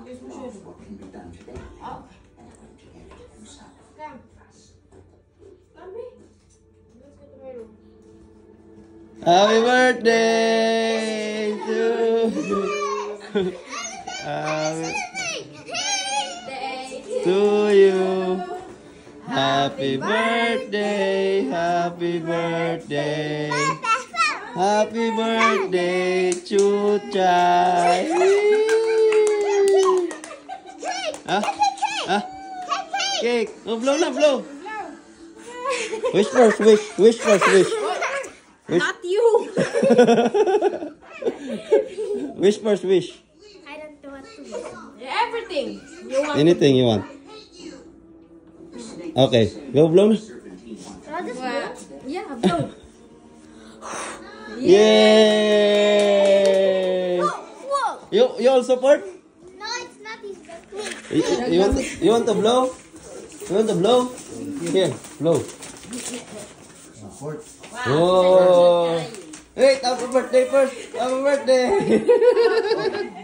what can be done today. Oh. And I'm going to get it himself. Come. Mommy. Let's go to my room. Happy birthday to you. To you. Happy birthday, happy birthday. Happy birthday, Chuchay. Cake. Oh, blow na, blow. Wish first, wish first, wish. Not you. Wish first, wish. I don't know what to wish. Everything. You want. Anything you want. Okay, go blow na. Yeah, blow. Yay! Whoa. You all support? No, it's not his birthday. You want to blow? You want to blow? Here, blow. Oh! Wait, happy birthday first! Happy birthday!